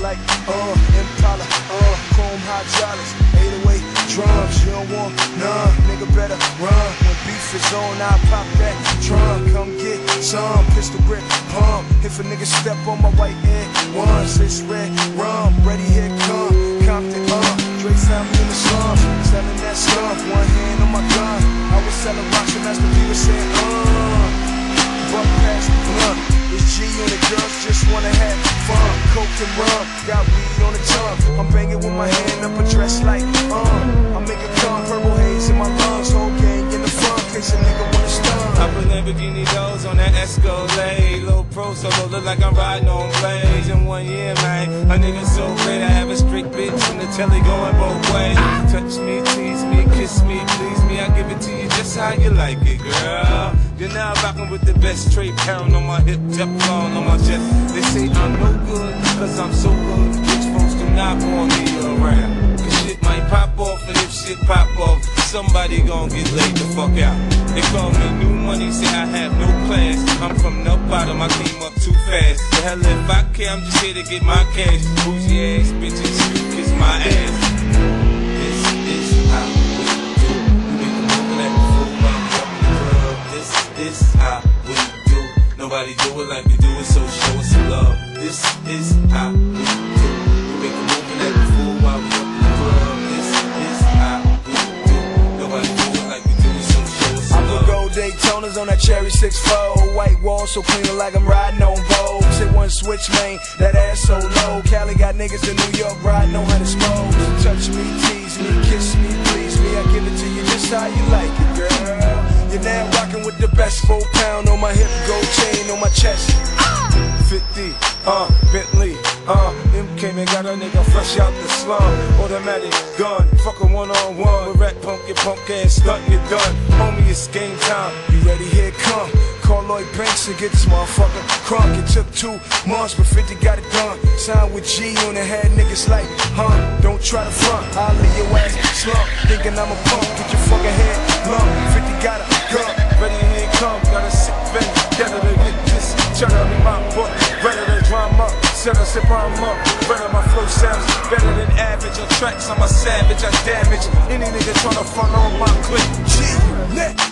like Impala, chrome hydraulics, 808 drums. You don't want none, nigga better run. When beef is on, I pop that trunk. Come get some pistol grip pump. If a nigga step on my white head once, it's red rum. Ready, here come Compton, Dre found me in the slums, selling that stuff. One hand on my gun. I was selling rocks and Master P was saying, buck past the blunt. It's G on the girls, just wanna have fun. Coke and rum, got weed on the tongue. I'm banging with my hand up a dress like, I make a gun, purple haze in my lungs. Whole gang in the front, case a nigga wanna stun. I put Lamborghini doors on that Escalade. Low pro solo, look like I'm riding on blades. In 1 year, man, a nigga so great. I have a straight bitch from the telly going both ways. Touch me, tease me, kiss me, please me. I give it to you just how you like it, girl. You're now rocking with the best, straight pound on my hip, Teflon on my chest. They say I'm no good, cause I'm so good. Rich folks do not want me around. Cause shit might pop off, and if shit pop off, somebody gon' get laid the fuck out. They call me new money, say I have no class. I'm from the bottom, I came up too fast. The hell if I care, I'm just here to get my cash. Bougie ass bitches, you kiss my ass. This is how we do. We can move like the fool while I'm up in the club. This is how we do. Nobody do it like we do it, so show us some love. This is how we do. We make a move like the fool while we up in the club. This is how we do. Nobody do it like we do it, so show us some love. Gold Daytonas on that cherry 6-4. White wall so clean like I'm riding on Vogue. Say one switch lane, that ass so low. Cali got niggas in New York riding on how to smoke. Touch me, tease me, kiss me, please me. I give it to you just how you like it, girl. You're now rocking with the best. 4 pound on my hip, gold chain on my chest. 50, Bentley, MK man got a nigga fresh out the slum. Automatic gun, fuck a one-on-one. With rat punk, your punk ass stuntin', you're done. Homie, it's game time, you ready, here it come. Call Lloyd Banks and get this motherfucker crunk. It took 2 months, but 50 got it done. Signed with G on the head, niggas like, don't try to front. I'll leave your ass slump, thinking I'm a punk. Get your fucking head lump. 50 got a gun, ready, here it come. Got a sick vent, together to get this. Cheddar in my book, better than drama. Set us if I'm up, better my flow sounds better than average. On tracks, I'm a savage, I damage any nigga tryna front on my clip. G, net.